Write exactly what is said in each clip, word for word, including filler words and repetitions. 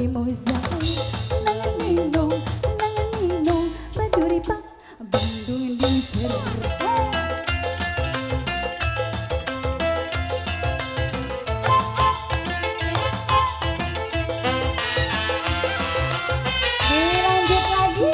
mozai nangan ninong nangan ninong baduri pak Bandung diser. Dilanjut lagi.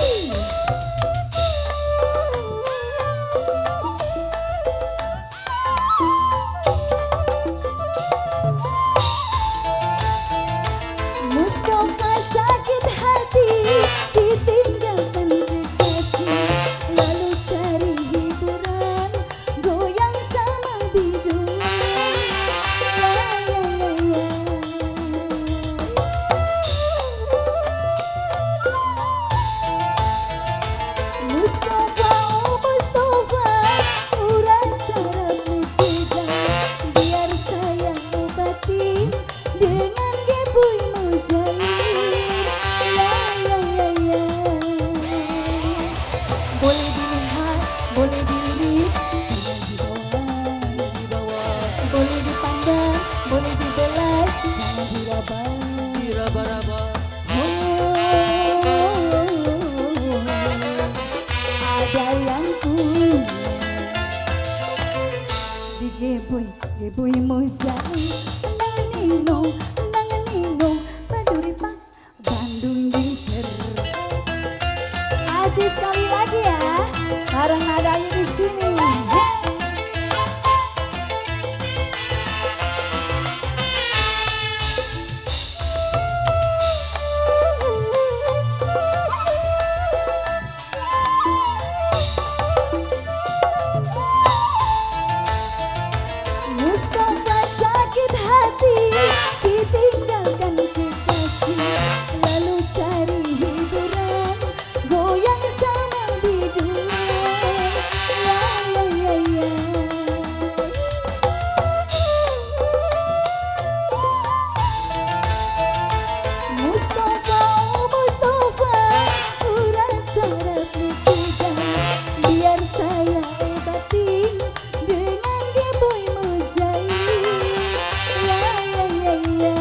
Mustafa sakit hati ditinggalkan kekasih, lalu cari hiburan goyang sama biduan. Ya, ya, ya, ya. Mustafa, oh Mustafa, urang sarap mutiga, biar saya obati dengan gebui mozaik. Ya, ya, ya, ya. Boleh dilihat, boleh dilirik, jangan dibawa, dibawa. Boleh dipandang, boleh dibelai, jangan diraba, diraba-raba. Ada yang punya digebui, gebui mozaik. Nangan ninong, nangan ninong baduri pak Bandung diser. Asik sekali lagi ya, bareng nadanya di sini. Mustafa sakit hati ditinggalkan kekasih, lalu cari hiburan goyang sama biduan. Ya, ya, ya, ya. Mustafa, oh Mustafa, urang sarap mutiga, biar saya obatin dengan gebui mozaik. Ya, ya, ya, ya.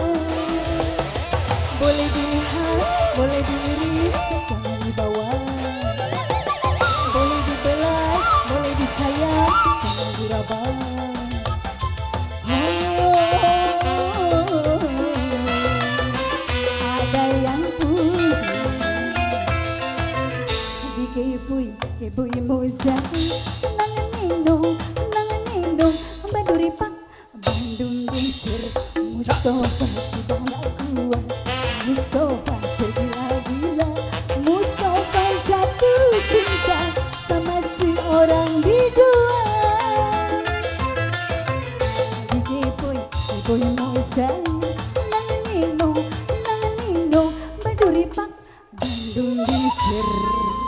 Boleh dilihat, boleh dilirik, jangan dibawa. Boleh dibelai, boleh disayang, jangan diraba. Oh, ada yang punya digebui, gebui mozaik. Nangan ninong, nangan ninong baduri pak Bandung diser. Mustafa sudah gak kuat, Mustafa tergila-gila, Mustafa jatuh cinta sama si orang biduan. Digebui, gebui mozaik. Nangan ninong, nangan ninong baduri pak Bandung diser.